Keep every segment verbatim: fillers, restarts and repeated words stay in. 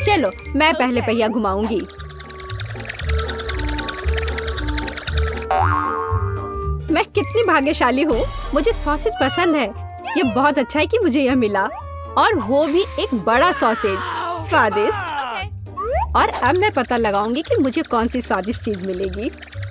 चलो मैं पहले पहिया घुमाऊंगी। मैं कितनी भाग्यशाली हूँ, मुझे सॉसेज पसंद है। ये बहुत अच्छा है कि मुझे यह मिला, और वो भी एक बड़ा सॉसेज, स्वादिष्ट। और अब मैं पता लगाऊंगी कि मुझे कौन सी स्वादिष्ट चीज मिलेगी।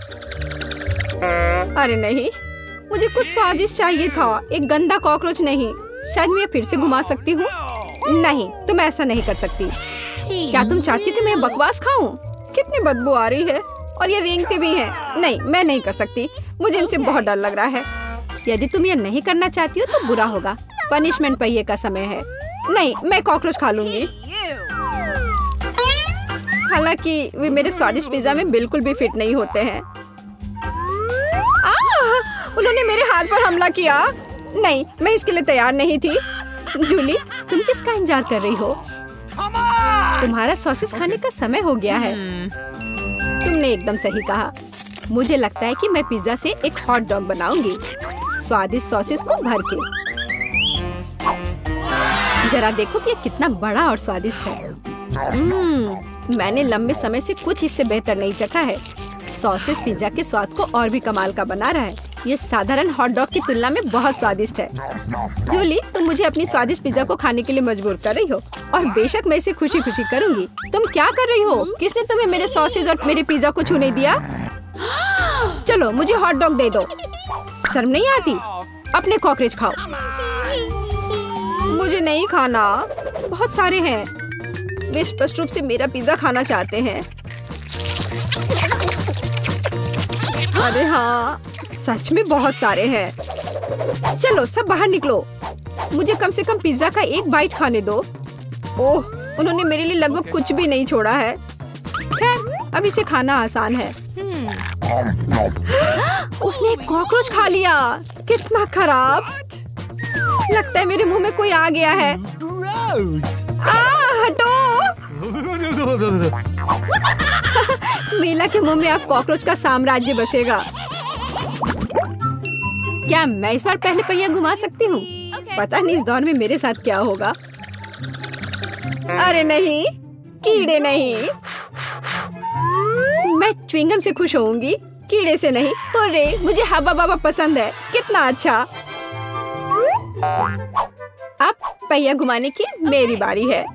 अरे नहीं, मुझे कुछ स्वादिष्ट चाहिए था, एक गंदा कॉकरोच नहीं। शायद मैं फिर से घुमा सकती हूँ। नहीं, तुम ऐसा नहीं कर सकती। क्या तुम चाहती हो कि मैं बकवास खाऊं? कितनी बदबू आ रही है, और ये रेंगते भी हैं। नहीं, मैं नहीं कर सकती, मुझे इनसे बहुत डर लग रहा है। यदि तुम ये नहीं करना चाहती हो तो बुरा होगा। पनिशमेंट पहिए का समय है। नहीं, मैं कॉकरोच खा लूंगी। हालांकि वे मेरे स्वादिष्ट पिज्जा में बिल्कुल भी फिट नहीं होते हैं। आह! उन्होंने मेरे हाथ पर हमला किया। नहीं, मैं इसके लिए तैयार नहीं थी। जूली, तुम किसका इंतजार कर रही हो? तुम्हारा सॉसेस खाने का समय हो गया है। तुमने एकदम सही कहा। मुझे लगता है कि मैं पिज्जा से एक हॉट डॉग बनाऊंगी, स्वादिष्ट सॉसेस को भर के। जरा देखो कि ये कितना बड़ा और स्वादिष्ट है। हम्म, मैंने लंबे समय से कुछ इससे बेहतर नहीं चखा है। सॉसेस पिज्जा के स्वाद को और भी कमाल का बना रहा है। ये साधारण हॉट डॉग की तुलना में बहुत स्वादिष्ट है। जूली, तुम मुझे अपनी स्वादिष्ट पिज्जा को खाने के लिए मजबूर कर रही हो, और बेशक मैं इसे खुशी खुशी करूंगी। तुम क्या कर रही हो? किसने तुम्हें मेरे सॉसेज और मेरे पिज्जा को छूने दिया? चलो मुझे हॉट डॉग दे दो। शर्म नहीं आती? अपने कॉकरोच खाओ। मुझे नहीं खाना, बहुत सारे हैं। वे स्पष्ट रूप से मेरा पिज्जा खाना चाहते हैं। अरे हाँ, सच में बहुत सारे हैं। चलो सब बाहर निकलो, मुझे कम से कम पिज्जा का एक बाइट खाने दो। ओह, उन्होंने मेरे लिए लगभग कुछ भी नहीं छोड़ा है। खैर, अब इसे खाना आसान है। उसने एक कॉकरोच खा लिया। कितना खराब। लगता है मेरे मुंह में कोई आ गया है। आ, हटो। मीला के मुंह में अब कॉकरोच का साम्राज्य बसेगा। क्या मैं इस बार पहले पहिया घुमा सकती हूँ? पता नहीं इस दौर में मेरे साथ क्या होगा। अरे नहीं, कीड़े नहीं। मैं च्युइंगम से खुश होऊंगी, कीड़े से नहीं। अरे मुझे हब्बा बाबा पसंद है। कितना अच्छा। अब पहिया घुमाने की मेरी बारी है।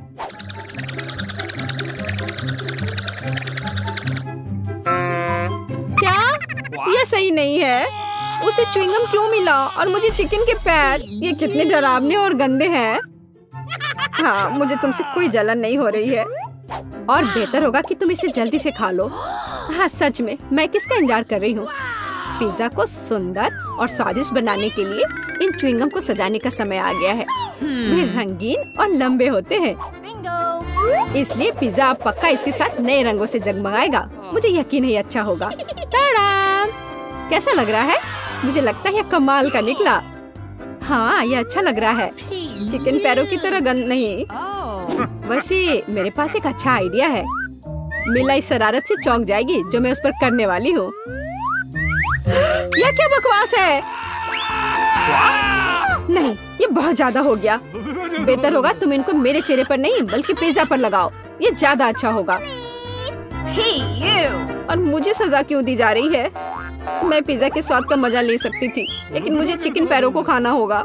क्या यह सही नहीं है? उसे च्युइंगम क्यों मिला और मुझे चिकन के पैर? ये कितने डरावने और गंदे हैं। हाँ, मुझे तुमसे कोई जलन नहीं हो रही है, और बेहतर होगा कि तुम इसे जल्दी से खा लो। हाँ सच में, मैं किसका इंतजार कर रही हूँ? पिज्जा को सुंदर और स्वादिष्ट बनाने के लिए इन च्युइंगम को सजाने का समय आ गया है। वे रंगीन और लंबे होते हैं, इसलिए पिज्जा अब पक्का इसके साथ नए रंगों से जगमगाएगा। मुझे यकीन है अच्छा होगा। टाडा! कैसा लग रहा है? मुझे लगता है यह कमाल का निकला। हाँ, यह अच्छा लग रहा है। चिकन पैरों की तरह गंद नहीं। वैसे मेरे पास एक अच्छा आइडिया है। मीला इस शरारत से चौंक जाएगी जो मैं उस पर करने वाली हूँ। यह क्या बकवास है? नहीं, ये बहुत ज्यादा हो गया। बेहतर होगा तुम इनको मेरे चेहरे पर नहीं बल्कि पिज्जा पर लगाओ, ये ज्यादा अच्छा होगा। hey, और मुझे सजा क्यों दी जा रही है? मैं पिज्जा के स्वाद का मजा ले सकती थी, लेकिन मुझे चिकन पैरों को खाना होगा।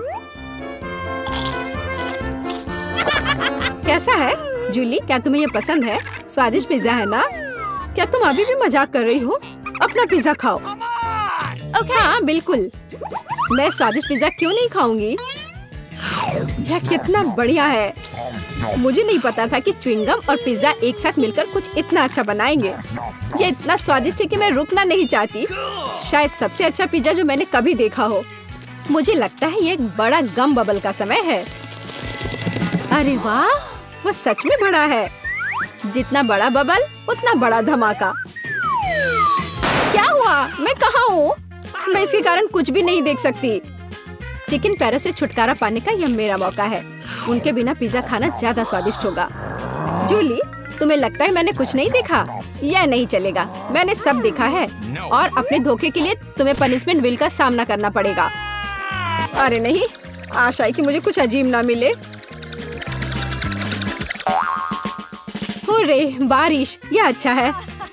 कैसा है जूली? क्या तुम्हें ये पसंद है? स्वादिष्ट पिज्जा है ना? क्या तुम अभी भी मजाक कर रही हो? अपना पिज्जा खाओ। okay. हाँ बिल्कुल, मैं स्वादिष्ट पिज्जा क्यों नहीं खाऊंगी? यह कितना बढ़िया है। मुझे नहीं पता था कि च्युइंगम और पिज्जा एक साथ मिलकर कुछ इतना अच्छा बनाएंगे। यह इतना स्वादिष्ट है कि मैं रुकना नहीं चाहती। शायद सबसे अच्छा पिज्जा जो मैंने कभी देखा हो। मुझे लगता है ये एक बड़ा गम बबल का समय है। अरे वाह, वो सच में बड़ा है। जितना बड़ा बबल उतना बड़ा धमाका। क्या हुआ? मैं कहाँ हूँ? मैं इसके कारण कुछ भी नहीं देख सकती। चिकन पैरों से छुटकारा पाने का यह मेरा मौका है। उनके बिना पिज्जा खाना ज्यादा स्वादिष्ट होगा। जूली, तुम्हें लगता है मैंने कुछ नहीं देखा? यह नहीं चलेगा, मैंने सब देखा है, और अपने धोखे के लिए तुम्हें पनिशमेंट व्हील का सामना करना पड़ेगा। अरे नहीं, आशा है कि मुझे कुछ अजीब ना मिले। अरे बारिश, ये अच्छा है।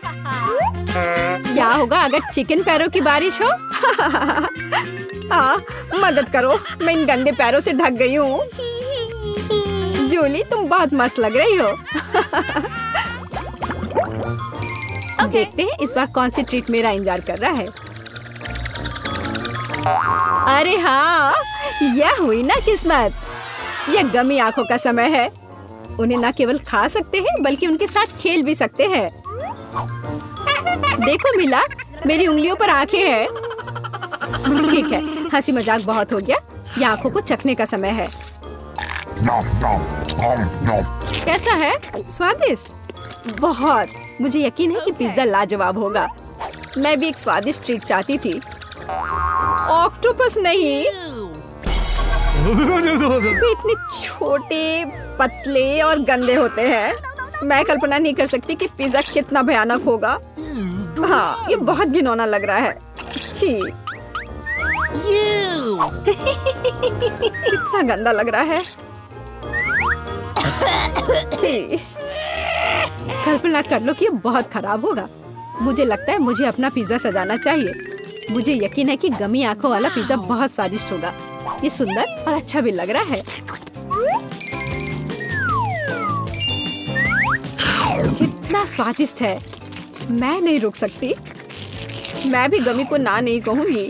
क्या होगा अगर चिकन पैरों की बारिश हो? आ, मदद करो, मैं इन गंदे पैरों से ढक गई हूँ। जूली, तुम बहुत मस्त लग रही हो। okay. देखते हैं इस बार कौन सी ट्रीट मेरा इंतजार कर रहा है। अरे हाँ, यह हुई ना किस्मत। यह गमी आंखों का समय है। उन्हें न केवल खा सकते हैं बल्कि उनके साथ खेल भी सकते हैं। देखो मिला, मेरी उंगलियों पर आंखें हैं। ठीक है, हंसी मजाक बहुत हो गया। ये आंखों को चखने का समय है। कैसा है? स्वादिष्ट? बहुत। मुझे यकीन है कि पिज्जा लाजवाब होगा। मैं भी एक स्वादिष्ट ट्रीट चाहती थी। ऑक्टोपस नहीं। वे इतने छोटे, पतले और गंदे होते हैं। मैं कल्पना नहीं कर सकती कि पिज्जा कितना भयानक होगा। हाँ, ये बहुत घिनौना लग रहा है। छी। कितना गंदा लग रहा है। छी। कल्पना कर लो कि ये बहुत खराब होगा। मुझे लगता है मुझे अपना पिज्जा सजाना चाहिए। मुझे यकीन है कि गमी आंखों वाला पिज्जा बहुत स्वादिष्ट होगा। ये सुंदर और अच्छा भी लग रहा है। कितना स्वादिष्ट है। मैं नहीं रुक सकती। मैं भी गमी को ना नहीं कहूँगी।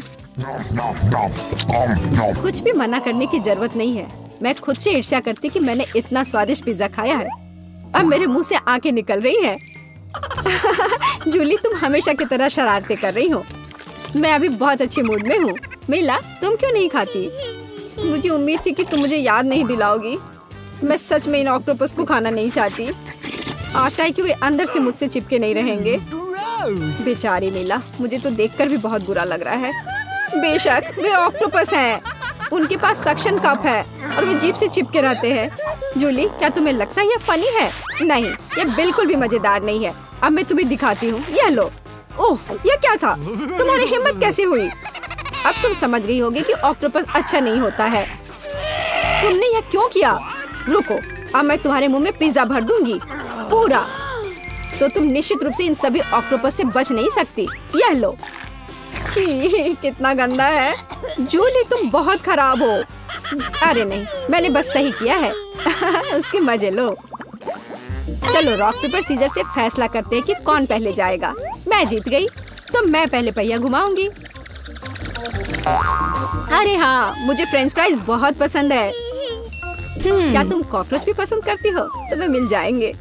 कुछ भी मना करने की जरूरत नहीं है। मैं खुद से ईर्ष्या करती कि मैंने इतना स्वादिष्ट पिज्जा खाया है। अब मेरे मुंह से आंखें निकल रही हैं। जूली, तुम हमेशा की तरह शरारतें कर रही हो। मैं अभी बहुत अच्छे मूड में हूँ। मिला, तुम क्यों नहीं खाती? मुझे उम्मीद थी कि तुम मुझे याद नहीं दिलाओगी। मैं सच में इन ऑक्टोपस को खाना नहीं चाहती। आशा है कि वे अंदर से मुझसे चिपके नहीं रहेंगे। बेचारी नीला, मुझे तो देखकर भी बहुत बुरा लग रहा है। बेशक वे ऑक्टोपस हैं। उनके पास सक्शन कप है और वे जीभ से चिपके रहते हैं। जूली, क्या तुम्हें लगता है यह फनी है? नहीं, यह बिल्कुल भी मजेदार नहीं है। अब मैं तुम्हें दिखाती हूँ। यह लो। ओह, यह क्या था? तुम्हारी हिम्मत कैसे हुई? अब तुम समझ गई होगी कि ऑक्टोपस अच्छा नहीं होता है। तुमने यह क्यों किया? रुको, अब मैं तुम्हारे मुंह में पिज्जा भर दूंगी, पूरा। तो तुम निश्चित रूप से इन सभी ऑक्टोपस से बच नहीं सकती। यह लो। छी, कितना गंदा है। जूली, तुम बहुत खराब हो। अरे नहीं, मैंने बस सही किया है। उसके मजे लो। चलो रॉक पेपर सीजर से फैसला करते हैं कि कौन पहले जाएगा। मैं जीत गई, तो मैं पहले पहिया घुमाऊंगी। अरे हाँ, मुझे फ्रेंच फ्राइज बहुत पसंद है। क्या तुम कॉकरोच भी पसंद करती हो? तुम्हें मिल जाएंगे।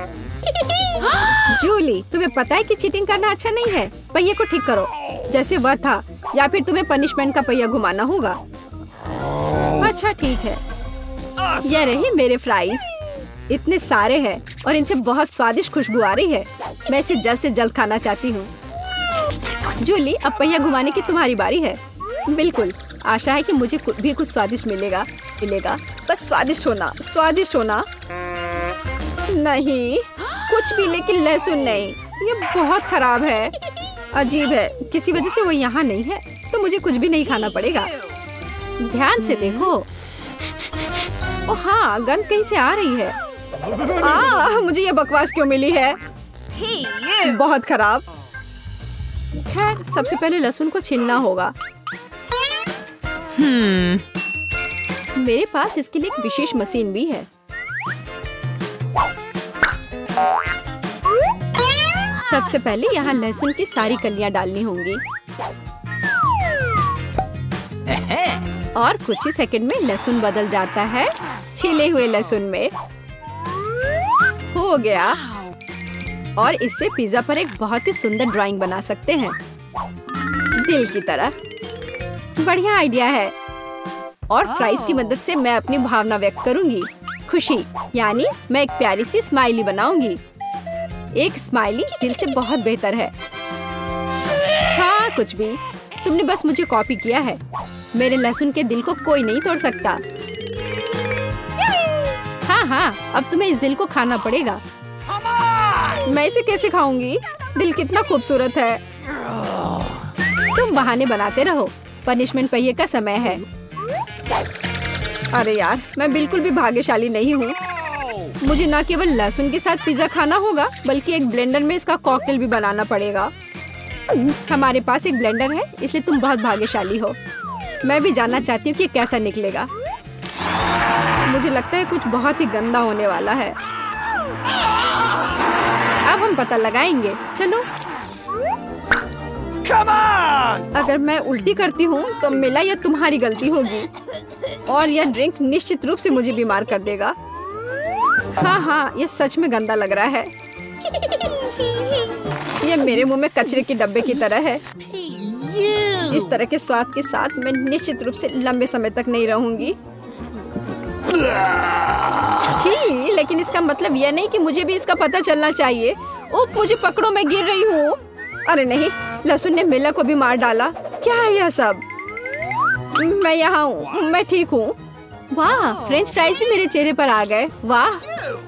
जूली, तुम्हें पता है कि चीटिंग करना अच्छा नहीं है। पहिए को ठीक करो जैसे वह था, या फिर तुम्हें पनिशमेंट का पहिया घुमाना होगा। अच्छा ठीक है। ये रही मेरे फ्राइज। इतने सारे हैं और इनसे बहुत स्वादिष्ट खुशबू आ रही है। मैं इसे जल्द से जल्द खाना चाहती हूँ। जूली, अब पहिया घुमाने की तुम्हारी बारी है। बिल्कुल, आशा है कि मुझे भी कुछ स्वादिष्ट मिलेगा मिलेगा बस स्वादिष्ट होना, स्वादिष्ट होना। नहीं, कुछ भी, लेकिन लहसुन नहीं। ये बहुत खराब है, अजीब है। किसी वजह से वो यहाँ नहीं है, तो मुझे कुछ भी नहीं खाना पड़ेगा। ध्यान से देखो। ओ हाँ, गंध कहीं से आ रही है। आ, मुझे ये बकवास क्यों मिली है? बहुत खराब। खैर, सबसे पहले लहसुन को छीलना होगा। hmm. मेरे पास इसके लिए एक विशेष मशीन भी है। सबसे पहले यहाँ लहसुन की सारी कलियां डालनी होंगी और कुछ ही सेकंड में लहसुन बदल जाता है छिले हुए लहसुन में। हो गया। और इससे पिज्जा पर एक बहुत ही सुंदर ड्राइंग बना सकते हैं, दिल की तरह। बढ़िया आइडिया है। और फ्राइज की मदद से मैं अपनी भावना व्यक्त करूंगी। खुशी, यानी मैं एक प्यारी सी स्माइली बनाऊंगी। एक स्माइली दिल से बहुत बेहतर है। हाँ, कुछ भी। तुमने बस मुझे कॉपी किया है। मेरे लहसुन के दिल को कोई नहीं तोड़ सकता। हाँ हाँ, अब तुम्हें इस दिल को खाना पड़ेगा। मैं इसे कैसे खाऊंगी? दिल कितना खूबसूरत है। तुम बहाने बनाते रहो। पनिशमेंट पहिए का समय है। अरे यार, मैं बिल्कुल भी भाग्यशाली नहीं हूँ। मुझे न केवल लहसुन के साथ पिज्जा खाना होगा बल्कि एक ब्लेंडर में इसका कॉकटेल भी बनाना पड़ेगा। हमारे पास एक ब्लेंडर है इसलिए तुम बहुत भाग्यशाली हो। मैं भी जानना चाहती हूँ कि कैसा निकलेगा। मुझे लगता है कुछ बहुत ही गंदा होने वाला है। अब हम पता लगाएंगे। चलो। Come on! अगर मैं उल्टी करती हूँ तो मेला या तुम्हारी गलती होगी और यह ड्रिंक निश्चित रूप से मुझे बीमार कर देगा। हाँ हाँ, यह सच में गंदा लग रहा है। यह मेरे मुंह में कचरे के डब्बे की तरह है। इस तरह के स्वाद के साथ मैं निश्चित रूप से लंबे समय तक नहीं रहूंगी। छी, लेकिन इसका मतलब यह नहीं कि मुझे भी इसका पता चलना चाहिए। ओह, मुझे पकड़ो, मैं गिर रही हूँ। अरे नहीं, लहसुन ने मेला को भी मार डाला। क्या है यह सब? मैं यहाँ हूँ, मैं ठीक हूँ। वाह, फ्रेंच फ्राइज भी मेरे चेहरे पर आ गए। वाह,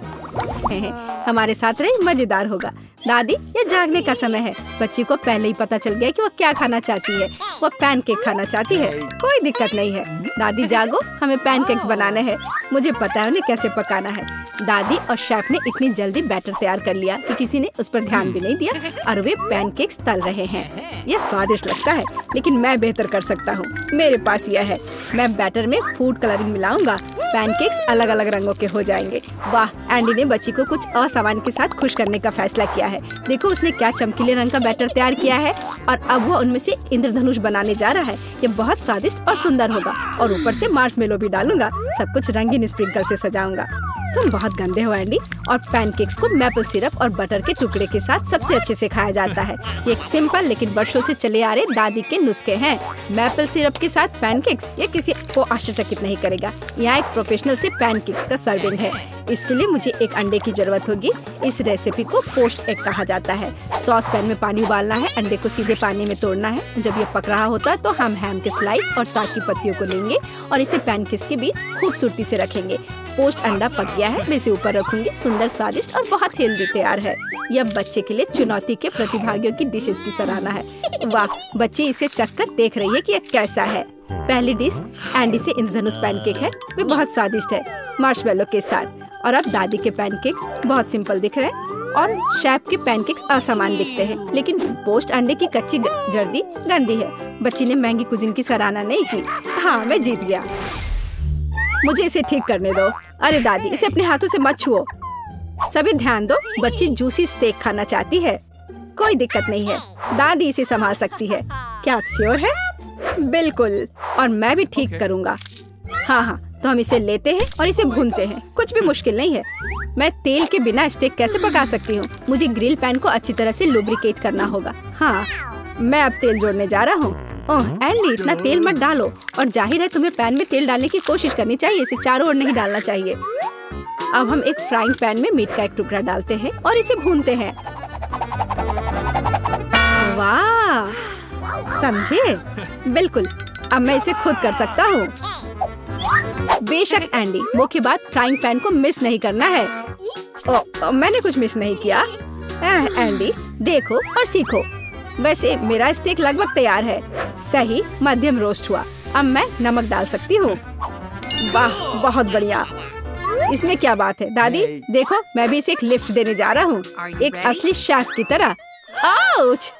हमारे साथ रहे, मजेदार होगा। दादी, ये जागने का समय है। बच्ची को पहले ही पता चल गया कि वो क्या खाना चाहती है। वो पैनकेक खाना चाहती है। कोई दिक्कत नहीं है। दादी जागो, हमें पैनकेक्स बनाने हैं। मुझे पता है उन्हें कैसे पकाना है। दादी और शेफ ने इतनी जल्दी बैटर तैयार कर लिया कि किसी ने उस पर ध्यान भी नहीं दिया और वे पैनकेक्स तल रहे हैं। यह स्वादिष्ट लगता है, लेकिन मैं बेहतर कर सकता हूँ। मेरे पास यह है। मैं बैटर में फूड कलरिंग मिलाऊंगा। पैनकेक्स अलग अलग रंगों के हो जाएंगे। वाह, एंडी ने बच्ची को कुछ असामान्य के साथ खुश करने का फैसला किया है। देखो उसने क्या चमकीले रंग का बैटर तैयार किया है और अब वो उनमें से इंद्रधनुष बनाने जा रहा है। ये बहुत स्वादिष्ट और सुंदर होगा और ऊपर से मार्शमेलो भी डालूंगा। सब कुछ रंगीन स्प्रिंकल से सजाऊंगा। तुम बहुत गंदे हो एंडी। और पैनकेक्स को मैपल सिरप और बटर के टुकड़े के साथ सबसे अच्छे से खाया जाता है। ये एक सिंपल लेकिन वर्षों से चले आ रहे दादी के नुस्खे हैं। मैपल सिरप के साथ पैनकेक्स, ये किसी को आश्चर्यचकित नहीं करेगा। यहाँ एक प्रोफेशनल से पैनकेक्स का सर्विंग है। इसके लिए मुझे एक अंडे की जरूरत होगी। इस रेसिपी को पोस्ट एग कहा जाता है। सॉस पैन में पानी उबालना है। अंडे को सीधे पानी में तोड़ना है। जब ये पक रहा होता है तो हम हैम के स्लाइस और साग की पत्तियों को लेंगे और इसे पैनकेक्स के बीच खूबसूरती से रखेंगे। पोस्ट अंडा पक गया है, मैं इसे ऊपर रखूंगी। सुंदर, स्वादिष्ट और बहुत हेल्दी तैयार है। यह बच्चे के लिए चुनौती के प्रतिभागियों की डिशेस की सराहना है। वाह, बच्ची इसे चखकर देख रही है कि यह कैसा है। पहली डिश एंडी से इंद्रधनुष पैनकेक है। वे बहुत स्वादिष्ट है मार्शमेलो के साथ। और अब दादी के पैनकेक्स बहुत सिंपल दिख रहे हैं और शेफ के पैनकेक्स असामान्य दिखते हैं। लेकिन पोस्ट अंडे की कच्ची जर्दी गंदी है। बच्ची ने महंगी कुजीन की सराहना नहीं की। हाँ, मैं जीत गया। मुझे इसे ठीक करने दो। अरे दादी, इसे अपने हाथों से मत छुओ। सभी ध्यान दो, बच्ची जूसी स्टेक खाना चाहती है। कोई दिक्कत नहीं है, दादी इसे संभाल सकती है। क्या आप श्योर है? बिल्कुल, और मैं भी ठीक करूँगा। हाँ हाँ, तो हम इसे लेते हैं और इसे भूनते हैं। कुछ भी मुश्किल नहीं है। मैं तेल के बिना स्टेक कैसे पका सकती हूँ? मुझे ग्रिल पैन को अच्छी तरह से लुब्रिकेट करना होगा। हाँ, मैं अब तेल जोड़ने जा रहा हूँ। ओह एंडी, इतना तेल मत डालो। और जाहिर है तुम्हें पैन में तेल डालने की कोशिश करनी चाहिए। इसे चारों ओर नहीं डालना चाहिए। अब हम एक फ्राइंग पैन में मीट का एक टुकड़ा डालते हैं और इसे भूनते हैं। वाह, समझे? बिल्कुल, अब मैं इसे खुद कर सकता हूँ। बेशक एंडी, मुख्य बात फ्राइंग पैन को मिस नहीं करना है। ओ, मैंने कुछ मिस नहीं किया। एंडी, देखो और सीखो। वैसे मेरा स्टेक लगभग तैयार है। सही मध्यम रोस्ट हुआ। अब मैं नमक डाल सकती हूँ। वाह, बहुत बढ़िया। इसमें क्या बात है दादी? देखो, मैं भी इसे एक लिफ्ट देने जा रहा हूँ, एक असली शेफ की तरह। आउच!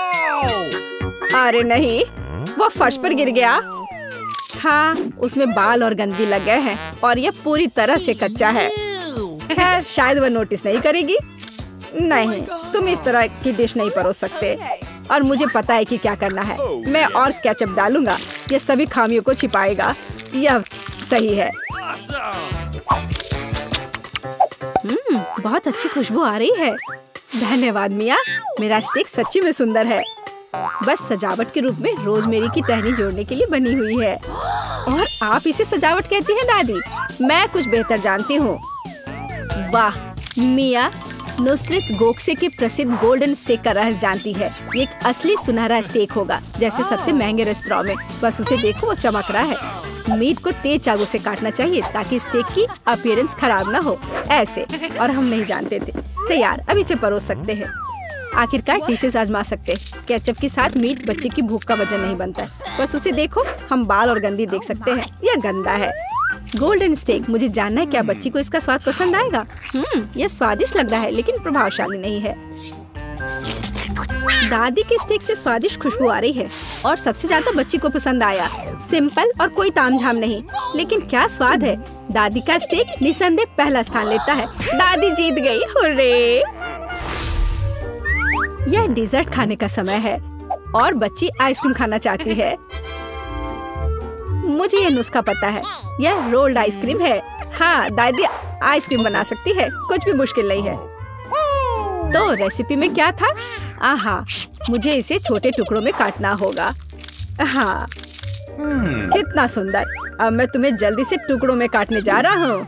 अरे नहीं, वो फर्श पर गिर गया। हाँ, उसमें बाल और गंदगी लग गए हैं और ये पूरी तरह से कच्चा है। खैर, शायद वह नोटिस नहीं करेगी। नहीं, तुम इस तरह की डिश नहीं परोस सकते। और मुझे पता है कि क्या करना है। मैं और केचप डालूंगा। ये सभी खामियों को छिपाएगा। यह सही है। हम्म, बहुत अच्छी खुशबू आ रही है। धन्यवाद मिया, मेरा स्टेक सच्ची में सुंदर है। बस सजावट के रूप में रोजमेरी की टहनी जोड़ने के लिए बनी हुई है। और आप इसे सजावट कहती हैं दादी? मैं कुछ बेहतर जानती हूँ। वाह, मिया नुसरत गोखसे के प्रसिद्ध गोल्डन स्टेक का रहस्य जानती है। ये एक असली सुनहरा स्टेक होगा, जैसे सबसे महंगे रेस्तरां में। बस उसे देखो, वो चमक रहा है। मीट को तेज चाकू से काटना चाहिए ताकि स्टेक की अपीयरेंस खराब ना हो। ऐसे, और हम नहीं जानते थे। तैयार, अब इसे परोस सकते हैं। आखिरकार डिशेस आजमा सकते हैं। केचप के साथ मीट बच्चे की भूख का वजन नहीं बनता है। बस उसे देखो, हम बाल और गंदी देख सकते हैं। यह गंदा है। Golden steak. मुझे जानना है क्या बच्ची को इसका स्वाद पसंद आएगा। हम्म, यह स्वादिष्ट लग रहा है लेकिन प्रभावशाली नहीं है। दादी के स्टेक से स्वादिष्ट खुशबू आ रही है और सबसे ज्यादा बच्ची को पसंद आया। सिंपल और कोई तामझाम नहीं, लेकिन क्या स्वाद है। दादी का स्टेक निसंदेह पहला स्थान लेता है। दादी जीत गई, हुर्रे! यह डिजर्ट खाने का समय है और बच्ची आइसक्रीम खाना चाहती है। मुझे यह नुस्खा पता है, यह रोल्ड आइसक्रीम है। हाँ, दादी आइसक्रीम बना सकती है, कुछ भी मुश्किल नहीं है। तो रेसिपी में क्या था? आहा, मुझे इसे छोटे टुकड़ों में काटना होगा। हाँ, कितना सुंदर। अब मैं तुम्हें जल्दी से टुकड़ों में काटने जा रहा हूँ।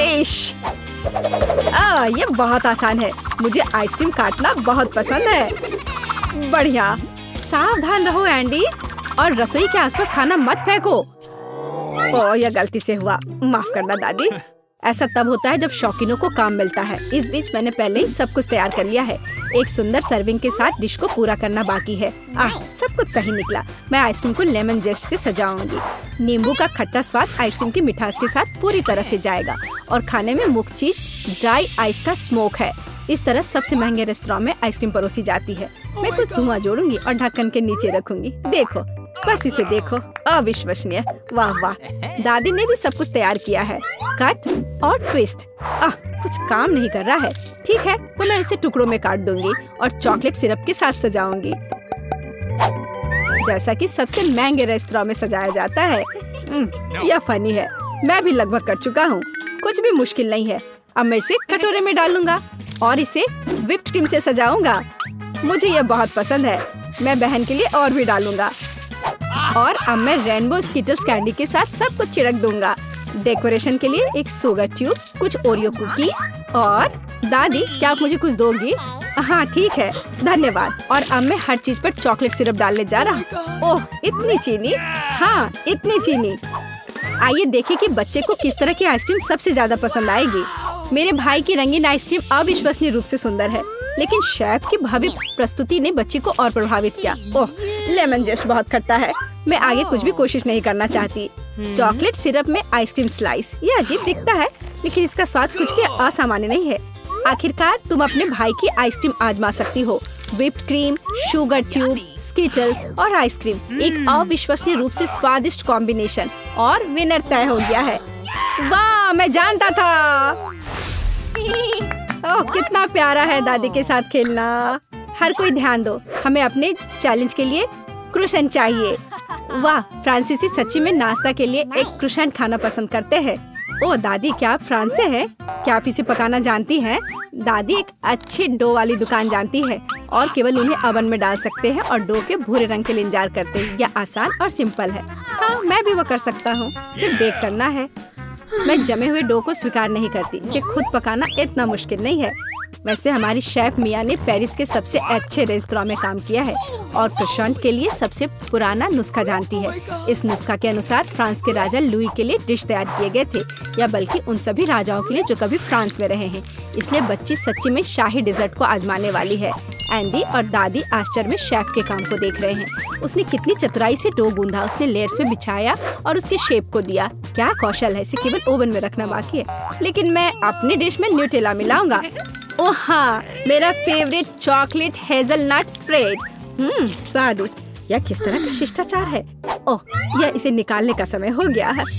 आ, ये बहुत आसान है। मुझे आइसक्रीम काटना बहुत पसंद है। बढ़िया। सावधान रहो एंडी, और रसोई के आसपास खाना मत फेंको। ओह, यह गलती से हुआ, माफ करना दादी। ऐसा तब होता है जब शौकीनों को काम मिलता है। इस बीच मैंने पहले ही सब कुछ तैयार कर लिया है। एक सुंदर सर्विंग के साथ डिश को पूरा करना बाकी है। आह, सब कुछ सही निकला। मैं आइसक्रीम को लेमन जेस्ट से सजाऊंगी। नींबू का खट्टा स्वाद आइसक्रीम की मिठास के साथ पूरी तरह से जाएगा और खाने में मुख्य चीज ड्राई आइस का स्मोक है। इस तरह सबसे महंगे रेस्तरां में आइसक्रीम परोसी जाती है। मैं कुछ धुआं जोड़ूंगी और ढक्कन के नीचे रखूंगी। देखो, बस इसे देखो, अविश्वसनीय। वाह वाह, दादी ने भी सब कुछ तैयार किया है। कट और ट्विस्ट। आह, कुछ काम नहीं कर रहा है। ठीक है, तो मैं उसे टुकड़ों में काट दूंगी और चॉकलेट सिरप के साथ सजाऊंगी, जैसा कि सबसे महंगे रेस्तरां में सजाया जाता है। यह फनी है। मैं भी लगभग कर चुका हूँ, कुछ भी मुश्किल नहीं है। अब मैं इसे कटोरे में डालूंगा और इसे व्हिप्ड क्रीम से सजाऊंगा। मुझे यह बहुत पसंद है। मैं बहन के लिए और भी डालूंगा। और अब मैं रेनबो स्किटल्स कैंडी के साथ सब कुछ छिड़क दूंगा। डेकोरेशन के लिए एक शुगर ट्यूब, कुछ ओरियो कुकीज और दादी, क्या आप मुझे कुछ दोगी? हाँ ठीक है, धन्यवाद। और अब मैं हर चीज पर चॉकलेट सिरप डालने जा रहा हूँ। ओह, इतनी चीनी? हाँ, इतनी चीनी। आइए देखें कि बच्चे को किस तरह की आइसक्रीम सबसे ज्यादा पसंद आएगी। मेरे भाई की रंगीन आइसक्रीम अविश्वसनीय रूप से सुंदर है, लेकिन शेफ की भव्य प्रस्तुति ने बच्ची को और प्रभावित किया। ओह, लेमन जेस्ट बहुत खट्टा है। मैं आगे कुछ भी कोशिश नहीं करना चाहती। चॉकलेट सिरप में आइसक्रीम स्लाइस, ये अजीब दिखता है, लेकिन इसका स्वाद कुछ भी असामान्य नहीं है। आखिरकार तुम अपने भाई की आइसक्रीम आजमा सकती हो। Whipped cream, sugar tube, Skittles और आइसक्रीम, एक अविश्वसनीय रूप से स्वादिष्ट कॉम्बिनेशन, और विनर तय हो गया है। वाह, मैं जानता था। ओह, कितना प्यारा है दादी के साथ खेलना। हर कोई ध्यान दो, हमें अपने चैलेंज के लिए क्रोसेंट चाहिए। वाह, फ्रांसीसी सच्ची में नाश्ता के लिए एक क्रोसेंट खाना पसंद करते हैं। ओह दादी, क्या आप फ्रांस से हैं? क्या आप इसे पकाना जानती हैं? दादी एक अच्छे डो वाली दुकान जानती है और केवल उन्हें ओवन में डाल सकते हैं और डो के भूरे रंग के लिए इंतजार करते हैं। यह आसान और सिंपल है। हाँ, मैं भी वो कर सकता हूँ। फिर बेक करना है। मैं जमे हुए डो को स्वीकार नहीं करती। इसे खुद पकाना इतना मुश्किल नहीं है। वैसे हमारी शेफ मिया ने पेरिस के सबसे अच्छे रेस्तरां में काम किया है और क्रोसेंट के लिए सबसे पुराना नुस्खा जानती है। इस नुस्खा के अनुसार फ्रांस के राजा लुई के लिए डिश तैयार किए गए थे, या बल्कि उन सभी राजाओं के लिए जो कभी फ्रांस में रहे हैं। इसलिए बच्ची सच्ची में शाही डिजर्ट को आजमाने वाली है। एंडी और दादी आश्चर्य में शेफ के काम को देख रहे हैं। उसने कितनी चतुराई से डो गूंधा, उसने लेयर्स में बिछाया और उसके शेप को दिया। क्या कौशल है, इसे केवल ओवन में रखना बाकी है। लेकिन मैं अपनी डिश में न्यूटेला मिलाऊंगा। ओह हाँ, मेरा फेवरेट चॉकलेट हेजलनट स्प्रेड। हम्म, स्वादिष्ट। यह किस तरह का शिष्टाचार है। ओह, यह इसे निकालने का समय हो गया है।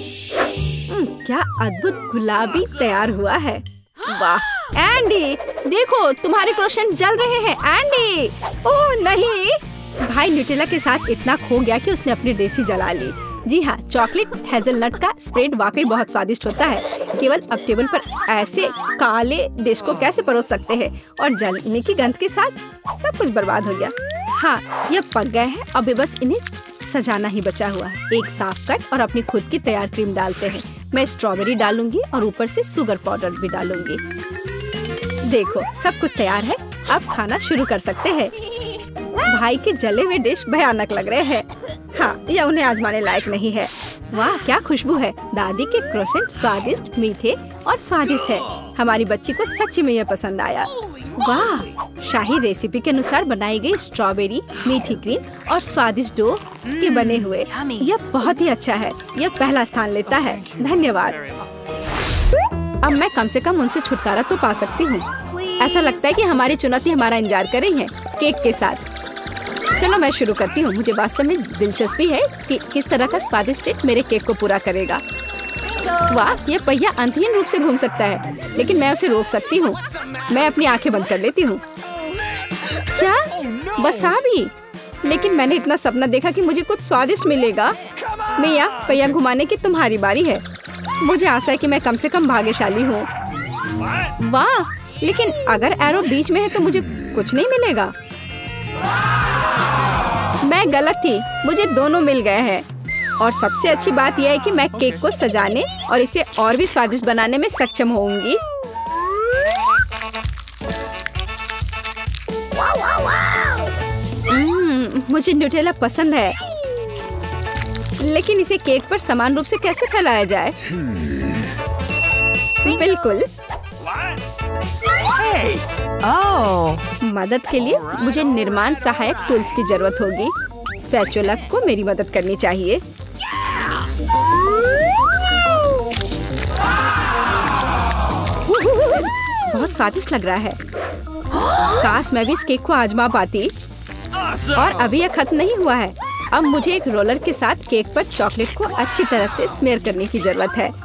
क्या अद्भुत गुलाबी तैयार हुआ है। वाह एंडी, देखो तुम्हारे क्रोसेंट्स जल रहे हैं। एंडी, ओह नहीं। भाई न्यूटेला के साथ इतना खो गया कि उसने अपनी देसी जला ली। जी हाँ, चॉकलेट हेजलनट का स्प्रेड वाकई बहुत स्वादिष्ट होता है। केवल अब टेबल पर ऐसे काले डिश को कैसे परोस सकते हैं, और जलने की गंध के साथ सब कुछ बर्बाद हो गया। हाँ, ये पक गए हैं। अब बस इन्हें सजाना ही बचा हुआ है। एक साफ कट और अपनी खुद की तैयार क्रीम डालते हैं। मैं स्ट्रॉबेरी डालूंगी और ऊपर से शुगर पाउडर भी डालूंगी। देखो, सब कुछ तैयार है। अब खाना शुरू कर सकते हैं। भाई के जले हुए डिश भयानक लग रहे हैं। हाँ, यह उन्हें आजमाने लायक नहीं है। वाह, क्या खुशबू है। दादी के क्रोसेंट स्वादिष्ट, मीठे और स्वादिष्ट है। हमारी बच्ची को सच में यह पसंद आया। वाह, शाही रेसिपी के अनुसार बनाई गई स्ट्रॉबेरी, मीठी क्रीम और स्वादिष्ट डो के बने हुए। यह बहुत ही अच्छा है। यह पहला स्थान लेता है। धन्यवाद। अब मैं कम से कम उनसे छुटकारा तो पा सकती हूँ। ऐसा लगता है कि हमारी चुनौती हमारा इंतजार कर रही है केक के साथ। चलो मैं शुरू करती हूँ। मुझे वास्तव में दिलचस्पी है कि किस तरह का स्वादिष्ट ट्रीट मेरे केक को पूरा करेगा। वाह, ये पहिया अंतहीन रूप से घूम सकता है, लेकिन मैं उसे रोक सकती हूँ। मैं अपनी आंखें बंद कर लेती हूँ। क्या वसाबी? लेकिन मैंने इतना सपना देखा कि मुझे कुछ स्वादिष्ट मिलेगा। मिया, पहिया घुमाने की तुम्हारी बारी है। मुझे आशा है कि मैं कम से कम भाग्यशाली हूँ। वाह, लेकिन अगर एरो बीच में है तो मुझे कुछ नहीं मिलेगा। मैं गलत थी, मुझे दोनों मिल गए हैं। और सबसे अच्छी बात यह है कि मैं केक को सजाने और इसे और भी स्वादिष्ट बनाने में सक्षम होंगी। mm, मुझे न्यूटेला पसंद है, लेकिन इसे केक पर समान रूप से कैसे फैलाया जाए? बिल्कुल। oh. मदद के लिए मुझे निर्माण सहायक टूल्स की जरूरत होगी। स्पैचुला को मेरी मदद करनी चाहिए। बहुत स्वादिष्ट लग रहा है। काश मैं भी इस केक को आजमा पाती। और अभी यह खत्म नहीं हुआ है। अब मुझे एक रोलर के साथ केक पर चॉकलेट को अच्छी तरह से स्मेयर करने की जरूरत है।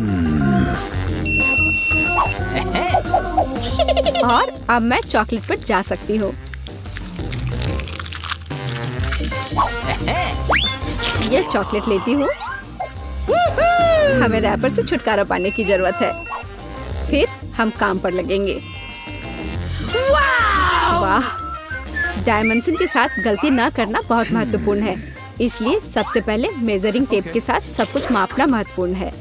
और अब मैं चॉकलेट पर जा सकती हूँ। यह चॉकलेट लेती हूँ। हमें रैपर से छुटकारा पाने की जरूरत है। फिर हम काम पर लगेंगे। वाह, डायमेंशन के साथ गलती न करना बहुत महत्वपूर्ण है। इसलिए सबसे पहले मेजरिंग टेप के साथ सब कुछ मापना महत्वपूर्ण है।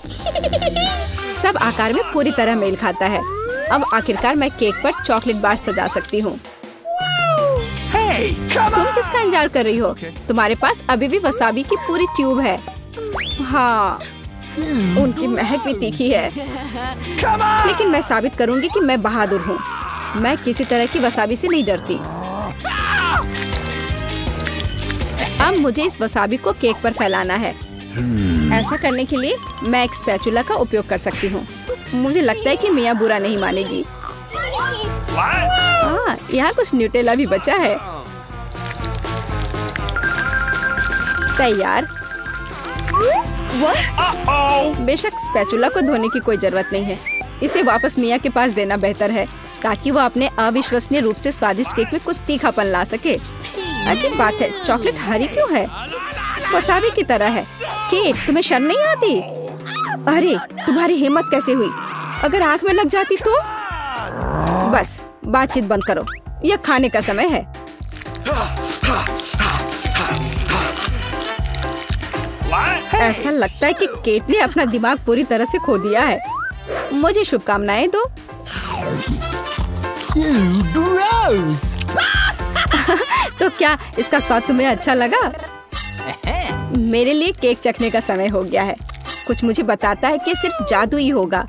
सब आकार में पूरी तरह मेल खाता है। अब आखिरकार मैं केक पर चॉकलेट बार सजा सकती हूँ। hey, तुम किसका इंतजार कर रही हो? okay. तुम्हारे पास अभी भी वसाबी की पूरी ट्यूब है। हाँ, उनकी महक भी तीखी है। लेकिन मैं साबित करूंगी कि मैं बहादुर हूँ। मैं किसी तरह की वसाबी से नहीं डरती। अब मुझे इस वसाबी को केक पर फैलाना है। ऐसा करने के लिए मैं एक स्पैचुला का उपयोग कर सकती हूँ। मुझे लगता है कि मिया बुरा नहीं मानेगी। हाँ, यहाँ कुछ न्यूटेला भी बचा है। तैयार। बेशक स्पैचुला को धोने की कोई जरूरत नहीं है। इसे वापस मिया के पास देना बेहतर है, ताकि वो अपने अविश्वसनीय रूप से स्वादिष्ट केक में कुछ तीखापन ला सके। अजीब बात है, चॉकलेट हरी क्यों है? वसाबी की तरह है। केट, तुम्हें शर्म नहीं आती? अरे, तुम्हारी हिम्मत कैसे हुई? अगर आंख में लग जाती तो? बस, बातचीत बंद करो। यह खाने का समय है। ऐसा लगता है कि केट ने अपना दिमाग पूरी तरह से खो दिया है। मुझे शुभकामनाएं दो। तो क्या इसका स्वाद तुम्हें अच्छा लगा? मेरे लिए केक चखने का समय हो गया है। कुछ मुझे बताता है कि सिर्फ जादू ही होगा।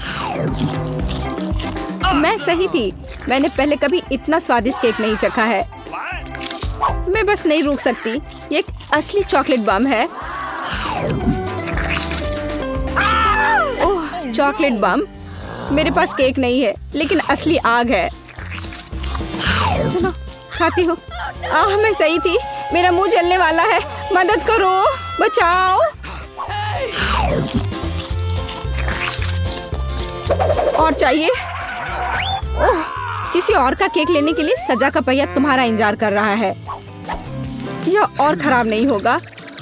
मैं सही थी। मैंने पहले कभी इतना स्वादिष्ट केक नहीं चखा है। मैं बस नहीं रुक सकती। ये एक असली चॉकलेट बम है। Oh, chocolate bomb. मेरे पास केक नहीं है, लेकिन असली आग है। चलो, खाती हूँ। आह, मैं सही थी। मेरा मुंह जलने वाला है। मदद करो, बचाओ। और चाहिए? ओह, किसी और का केक लेने के लिए सजा का पहिया तुम्हारा इंतजार कर रहा है। यह और खराब नहीं होगा।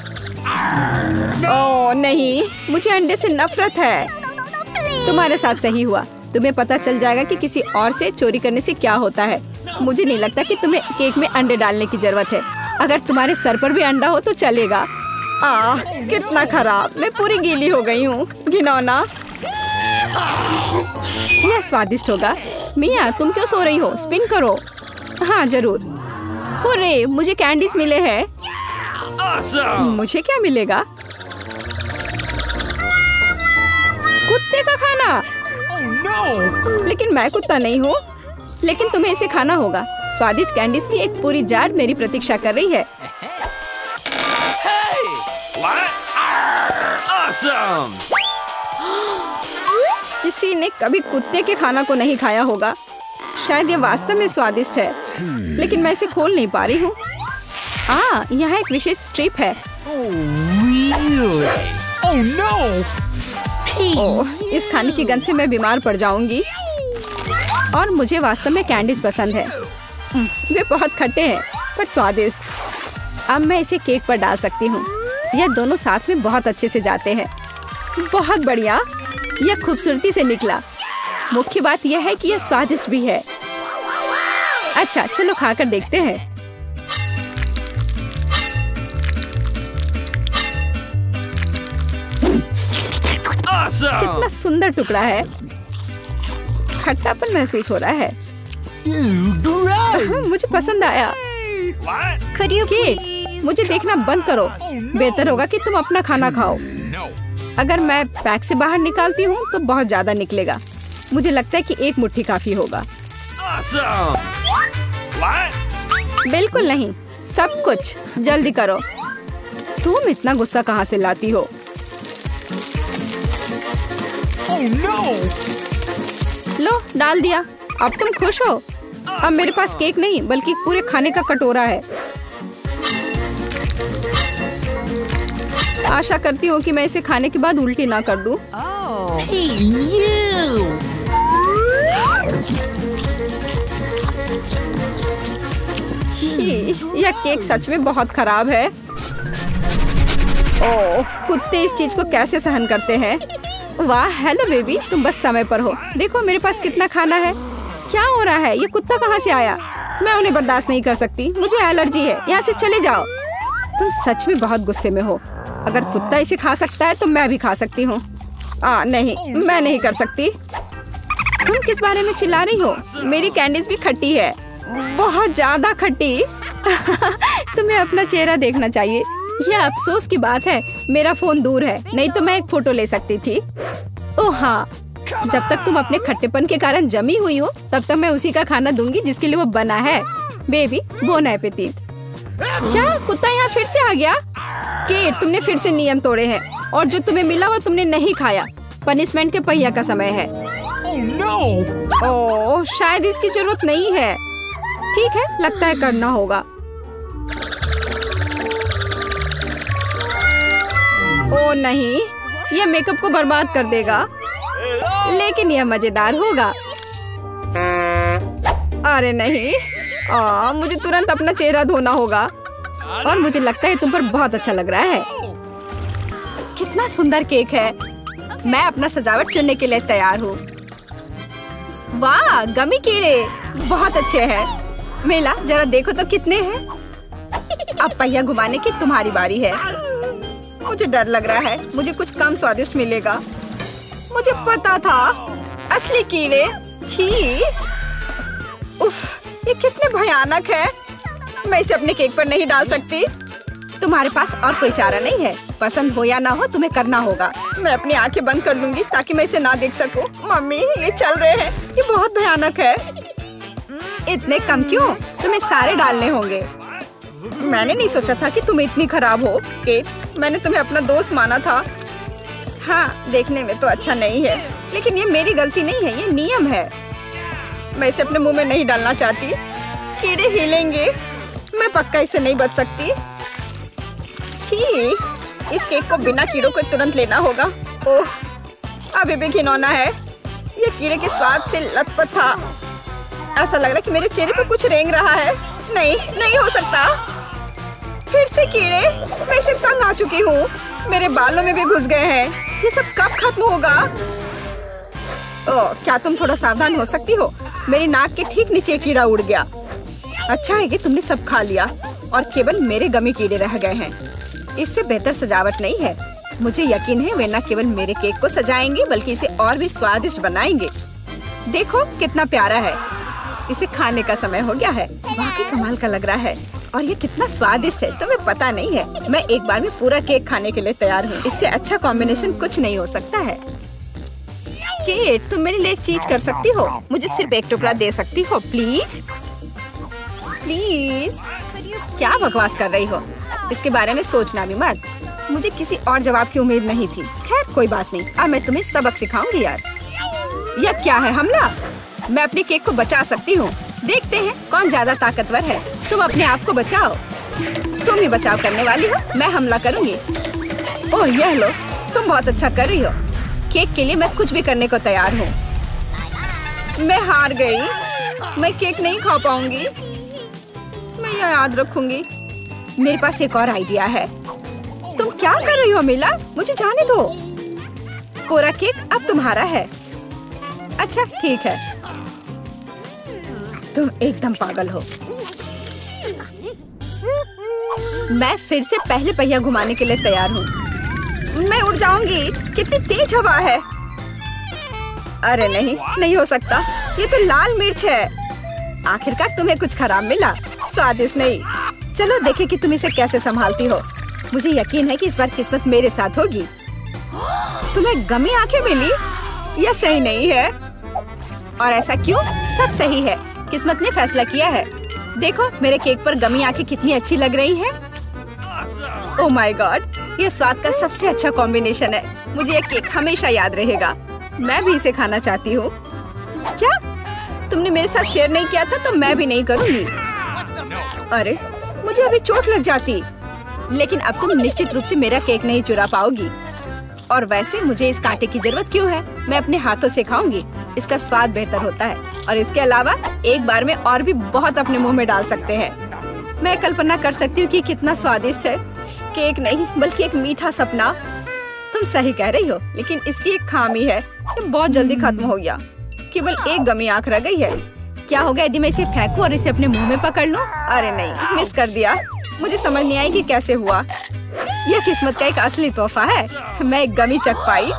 ओह नहीं, मुझे अंडे से नफरत है। तुम्हारे साथ सही हुआ। तुम्हें पता चल जाएगा कि किसी और से चोरी करने से क्या होता है। मुझे नहीं लगता कि तुम्हें केक में अंडे डालने की जरूरत है। अगर तुम्हारे सर पर भी अंडा हो तो चलेगा। आह, कितना खराब। मैं पूरी गीली हो गई हूँ। घिनौना। यह स्वादिष्ट होगा। मिया, तुम क्यों सो रही हो? स्पिन करो। हाँ जरूर। हुर्रे, मुझे कैंडीज मिले हैं। मुझे क्या मिलेगा? कुत्ते का खाना। no! लेकिन मैं कुत्ता नहीं हूँ। लेकिन तुम्हें इसे खाना होगा। स्वादिष्ट कैंडीज की एक पूरी जार मेरी प्रतीक्षा कर रही है। Hey! What? Awesome! किसी ने कभी कुत्ते के खाना को नहीं खाया होगा। शायद ये वास्तव में स्वादिष्ट है, लेकिन मैं इसे खोल नहीं पा रही हूँ। आ, यहाँ एक विशेष स्ट्रिप है। Oh, really? Oh no! Oh, इस खाने की गंध से मैं बीमार पड़ जाऊंगी। और मुझे वास्तव में कैंडीज पसंद है। वे बहुत खट्टे हैं पर स्वादिष्ट। अब मैं इसे केक पर डाल सकती हूँ। यह दोनों साथ में बहुत अच्छे से जाते हैं। बहुत बढ़िया, यह खूबसूरती से निकला। मुख्य बात यह है कि यह स्वादिष्ट भी है। अच्छा, चलो खाकर देखते हैं। Awesome! कितना सुंदर टुकड़ा है। खट्टापन महसूस हो रहा है। मुझे पसंद आया। What? केट, मुझे देखना बंद करो। बेहतर होगा कि तुम अपना खाना खाओ। No! अगर मैं पैक से बाहर निकालती हूँ तो बहुत ज्यादा निकलेगा। मुझे लगता है कि एक मुट्ठी काफी होगा। Awesome! What? बिल्कुल नहीं, सब कुछ जल्दी करो। तुम इतना गुस्सा कहाँ से लाती हो? Oh no! लो, डाल दिया। अब तुम खुश हो? अब मेरे पास केक नहीं बल्कि पूरे खाने का कटोरा है। आशा करती हूँ कि मैं इसे खाने के बाद उल्टी ना कर दूँ। Oh. Hey, you! छी, यह केक सच में बहुत खराब है। ओह, कुत्ते इस चीज को कैसे सहन करते हैं? वाह, हेलो बेबी, तुम बस समय पर हो। देखो मेरे पास कितना खाना है। क्या हो रहा है? ये कुत्ता कहाँ से आया? मैं उन्हें बर्दाश्त नहीं कर सकती। मुझे एलर्जी है। यहाँ से चले जाओ। तुम सच में बहुत गुस्से में हो। अगर कुत्ता इसे खा सकता है तो मैं भी खा सकती हूँ। आ, नहीं, मैं नहीं कर सकती। तुम किस बारे में चिल्ला रही हो? मेरी कैंडीज भी खट्टी है, बहुत ज्यादा खट्टी। तुम्हें अपना चेहरा देखना चाहिए। यह अफसोस की बात है, मेरा फोन दूर है, नहीं तो मैं एक फोटो ले सकती थी। ओह हाँ, जब तक तुम अपने खट्टेपन के कारण जमी हुई हो तब तक मैं उसी का खाना दूंगी जिसके लिए वो बना है। Baby, bon appetit. क्या कुत्ता यहाँ फिर से आ गया? केट, तुमने फिर से नियम तोड़े हैं और जो तुम्हें मिला वो तुमने नहीं खाया। पनिशमेंट के पहिया का समय है। Oh no! ओह, शायद इसकी जरूरत नहीं है। ठीक है, लगता है करना होगा। ओह नहीं, यह मेकअप को बर्बाद कर देगा, लेकिन यह मजेदार होगा। अरे नहीं, आ, मुझे तुरंत अपना चेहरा धोना होगा। और मुझे लगता है तुम पर बहुत अच्छा लग रहा है। कितना सुंदर केक है। मैं अपना सजावट चुनने के लिए तैयार हूँ। वाह, गमी कीड़े बहुत अच्छे हैं। मेला, जरा देखो तो कितने हैं। अब पहिया घुमाने की तुम्हारी बारी है। मुझे डर लग रहा है, मुझे कुछ कम स्वादिष्ट मिलेगा। मुझे पता था, असली कीड़े। छी, उफ, ये कितने भयानक है। मैं इसे अपने केक पर नहीं डाल सकती। तुम्हारे पास और कोई चारा नहीं है। पसंद हो या ना हो, तुम्हें करना होगा। मैं अपनी आंखें बंद कर लूंगी ताकि मैं इसे ना देख सकूं। मम्मी, ये चल रहे हैं, ये बहुत भयानक है। इतने कम क्यों? तुम्हें सारे डालने होंगे। मैंने नहीं सोचा था कि तुम इतनी खराब हो। केट, मैंने तुम्हें अपना दोस्त माना था। हाँ, देखने में तो अच्छा नहीं है, लेकिन ये मेरी गलती नहीं है, ये नियम है। मैं इसे अपने मुंह में नहीं डालना चाहती। कीड़े हिलेंगे, मैं पक्का इसे नहीं बच सकती। छी, इस केक को बिना कीड़ों को तुरंत लेना होगा। ओह, अभी भी घिनौना है। ये कीड़े के स्वाद से लथपथ था। ऐसा लग रहा है कि मेरे चेहरे पर कुछ रेंग रहा है। नहीं, नहीं हो सकता। फिर से कीड़े। मैं इसे तंग आ चुकी हूँ। मेरे बालों में भी घुस गए हैं। ये सब कब खत्म होगा? ओह, क्या तुम थोड़ा सावधान हो सकती हो? मेरी नाक के ठीक नीचे कीड़ा उड़ गया। अच्छा है कि तुमने सब खा लिया और केवल मेरे गमी कीड़े रह गए हैं। इससे बेहतर सजावट नहीं है। मुझे यकीन है वे न केवल मेरे केक को सजाएंगे बल्कि इसे और भी स्वादिष्ट बनाएंगे। देखो कितना प्यारा है। इसे खाने का समय हो गया है। वाकई कमाल का लग रहा है और ये कितना स्वादिष्ट है तुम्हें पता नहीं है। मैं एक बार में पूरा केक खाने के लिए तैयार हूँ। इससे अच्छा कॉम्बिनेशन कुछ नहीं हो सकता है। केट, तुम मेरे लिए एक चीज कर सकती हो? मुझे सिर्फ एक टुकड़ा दे सकती हो प्लीज? प्लीज? क्या बकवास कर रही हो? इसके बारे में सोचना भी मत। मुझे किसी और जवाब की उम्मीद नहीं थी। खैर कोई बात नहीं, अब मैं तुम्हें सबक सिखाऊंगी यार। यह क्या है, हमला? मैं अपने केक को बचा सकती हूँ। देखते हैं कौन ज्यादा ताकतवर है। तुम अपने आप को बचाओ। तुम ही बचाव करने वाली हो, मैं हमला करूंगी। ओह यह लो, तुम बहुत अच्छा कर रही हो। केक के लिए मैं कुछ भी करने को तैयार हूँ। मैं हार गई। मैं केक नहीं खा पाऊंगी। मैं यह याद रखूंगी। मेरे पास एक और आइडिया है। तुम क्या कर रही हो मिला? मुझे जाने दो। पूरा केक अब तुम्हारा है। अच्छा ठीक है। तुम एकदम पागल हो। मैं फिर से पहले पहिया घुमाने के लिए तैयार हूँ। मैं उड़ जाऊंगी। कितनी तेज हवा है। अरे नहीं, नहीं हो सकता। ये तो लाल मिर्च है। आखिरकार तुम्हें कुछ खराब मिला। स्वादिष्ट नहीं। चलो देखें कि तुम इसे कैसे संभालती हो। मुझे यकीन है कि इस बार किस्मत मेरे साथ होगी। तुम्हें गमी आंखें मिली? यह सही नहीं है। और ऐसा क्यों? सब सही है। किस्मत ने फैसला किया है। देखो मेरे केक पर गमी आंखें कितनी अच्छी लग रही हैं। ओह माय गॉड, ये स्वाद का सबसे अच्छा कॉम्बिनेशन है। मुझे ये केक हमेशा याद रहेगा। मैं भी इसे खाना चाहती हूँ। क्या तुमने मेरे साथ शेयर नहीं किया था तो मैं भी नहीं करूँगी। अरे मुझे अभी चोट लग जाती। लेकिन अब तुम निश्चित रूप से मेरा केक नहीं चुरा पाओगी। और वैसे मुझे इस कांटे की जरूरत क्यों है? मैं अपने हाथों से खाऊंगी। इसका स्वाद बेहतर होता है। और इसके अलावा एक बार में और भी बहुत अपने मुंह में डाल सकते हैं। मैं कल्पना कर सकती हूँ कि कितना स्वादिष्ट है। केक नहीं बल्कि एक मीठा सपना। तुम सही कह रही हो, लेकिन इसकी एक खामी है। ये बहुत जल्दी खत्म हो गया। केवल एक गमी आंख रह गई है। क्या होगा यदि मैं इसे फेंकूं और इसे अपने मुंह में पकड़ लूं? अरे नहीं, मिस कर दिया। मुझे समझ नहीं आई कि कैसे हुआ। यह किस्मत का एक असली तोहफा है। मैं एक गमी चख पाई।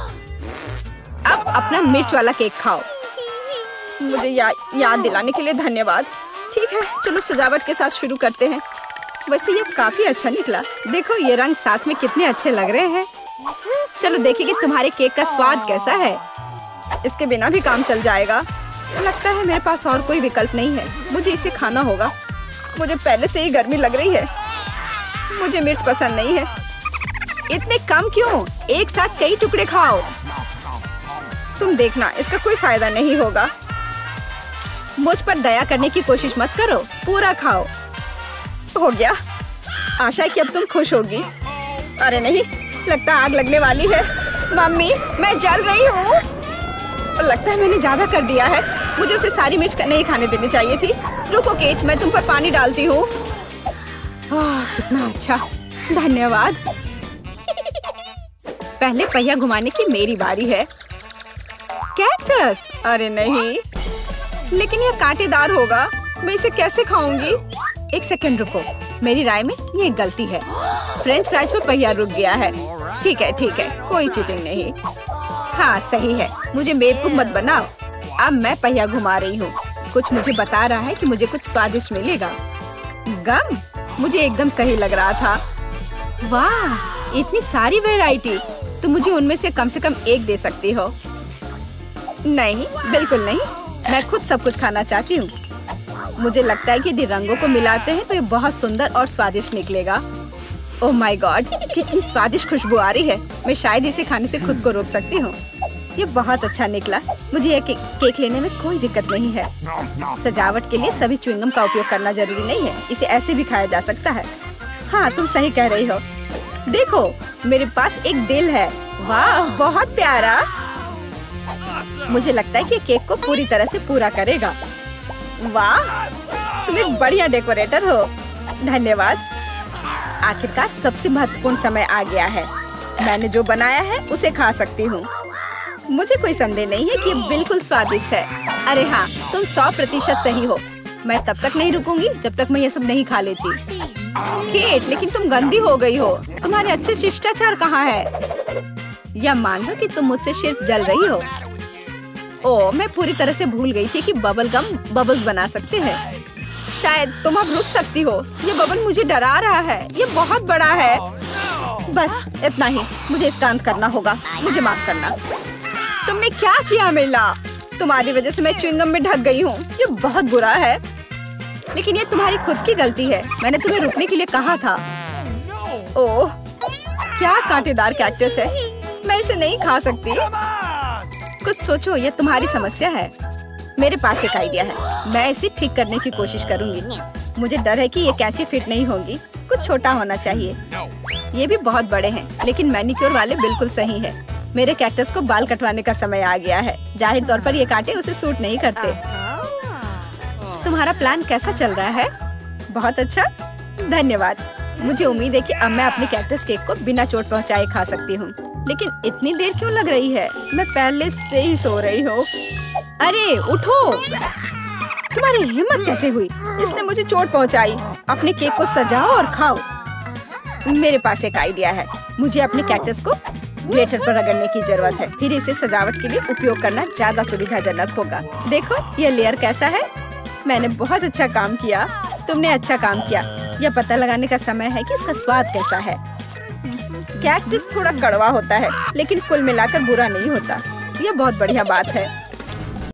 अब अपना मिर्च वाला केक खाओ। मुझे या, याद दिलाने के लिए धन्यवाद। ठीक है, चलो सजावट के साथ शुरू करते हैं। वैसे ये काफी अच्छा निकला। देखो ये रंग साथ में कितने अच्छे लग रहे हैं। चलो देखिए कि तुम्हारे केक का स्वाद कैसा है। इसके बिना भी काम चल जाएगा। लगता है मेरे पास और कोई विकल्प नहीं है। मुझे इसे खाना होगा। मुझे पहले से ही गर्मी लग रही है। मुझे मिर्च पसंद नहीं है। इतने कम क्यों? एक साथ कई टुकड़े खाओ। तुम देखना, इसका कोई फायदा नहीं होगा। मुझ पर दया करने की कोशिश मत करो। पूरा खाओ। हो गया। आशा है कि अब तुम खुश होगी। अरे नहीं, लगता आग लगने वाली है। मम्मी मैं जल रही हूँ। लगता है मैंने ज्यादा कर दिया है। मुझे उसे सारी मिर्च नहीं खाने देनी चाहिए थी। रुको केट, मैं तुम पर पानी डालती हूँ। कितना अच्छा, धन्यवाद। पहले पहिया घुमाने की मेरी बारी है। कैक्टस? अरे नहीं, लेकिन यह कांटेदार होगा। मैं इसे कैसे खाऊंगी? एक सेकंड रुको, मेरी राय में ये एक गलती है। फ्रेंच फ्राइज पर पहिया रुक गया है। ठीक है ठीक है, कोई चीटिंग नहीं। हाँ सही है। मुझे बेवकूफ मत बनाओ। अब मैं पहिया घुमा रही हूँ। कुछ मुझे बता रहा है कि मुझे कुछ स्वादिष्ट मिलेगा। गम? मुझे एकदम सही लग रहा था। वाह, इतनी सारी वैरायटी। तो मुझे उनमें से कम से कम एक दे सकती हो। नहीं, बिल्कुल नहीं। मैं खुद सब कुछ खाना चाहती हूँ। मुझे लगता है कि यदि रंगों को मिलाते हैं तो ये बहुत सुंदर और स्वादिष्ट निकलेगा। ओह माय गॉड, कितनी स्वादिष्ट खुशबू आ रही है। मैं शायद इसे खाने से खुद को रोक सकती हूँ। ये बहुत अच्छा निकला। मुझे ये के, केक लेने में कोई दिक्कत नहीं है। सजावट के लिए सभी च्युइंगम का उपयोग करना जरूरी नहीं है। इसे ऐसे भी खाया जा सकता है। हाँ तुम सही कह रही हो। देखो मेरे पास एक दिल है। वाह बहुत प्यारा। मुझे लगता है कि केक को पूरी तरह से पूरा करेगा। वाह तुम एक बढ़िया डेकोरेटर हो। धन्यवाद। आखिरकार सबसे महत्वपूर्ण समय आ गया है। मैंने जो बनाया है उसे खा सकती हूँ। मुझे कोई संदेह नहीं है कि ये बिल्कुल स्वादिष्ट है। अरे हाँ, तुम सौ प्रतिशत सही हो। मैं तब तक नहीं रुकूंगी जब तक मैं ये सब नहीं खा लेती। केट, लेकिन तुम गंदी हो गई हो। तुम्हारे अच्छे शिष्टाचार कहाँ है? या मान लो कि तुम मुझसे सिर्फ जल रही हो। ओह, मैं पूरी तरह से भूल गई थी कि बबल गम बबल्स बना सकते हैं। शायद तुम अब रुक सकती हो। ये बबल मुझे डरा रहा है। ये बहुत बड़ा है। बस इतना ही। मुझे इसका अंत करना होगा। मुझे माफ करना। तुमने क्या किया मिला? तुम्हारी वजह से मैं च्युइंगम में ढक गई हूँ। ये बहुत बुरा है। लेकिन ये तुम्हारी खुद की गलती है। मैंने तुम्हें रुकने के लिए कहा था। ओह, क्या कांटेदार कैक्टस है। मैं इसे नहीं खा सकती। कुछ सोचो, ये तुम्हारी समस्या है। मेरे पास एक आइडिया है। मैं इसे ठीक करने की कोशिश करूंगी। मुझे डर है कि ये कैंची फिट नहीं होगी। कुछ छोटा होना चाहिए। ये भी बहुत बड़े हैं, लेकिन मैनिक्योर वाले बिल्कुल सही है। मेरे कैक्टस को बाल कटवाने का समय आ गया है। जाहिर तौर पर ये कांटे उसे सूट नहीं करते। तुम्हारा प्लान कैसा चल रहा है? बहुत अच्छा, धन्यवाद। मुझे उम्मीद है कि अब मैं अपने कैक्टस केक को बिना चोट पहुंचाए खा सकती हूँ। लेकिन इतनी देर क्यों लग रही है? मैं पहले से ही सो रही हूँ। अरे उठो! तुम्हारी हिम्मत कैसे हुई? इसने मुझे चोट पहुंचाई। अपने केक को सजाओ और खाओ। मेरे पास एक आइडिया है। मुझे अपने कैक्टस को ग्लिटर पर रगड़ने की जरूरत है। फिर इसे सजावट के लिए उपयोग करना ज्यादा सुविधाजनक होगा। देखो ये लेयर कैसा है। मैंने बहुत अच्छा काम किया। तुमने अच्छा काम किया। यह पता लगाने का समय है कि इसका स्वाद कैसा है। कैक्टस थोड़ा कड़वा होता है, लेकिन कुल मिलाकर बुरा नहीं होता। यह बहुत बढ़िया बात है।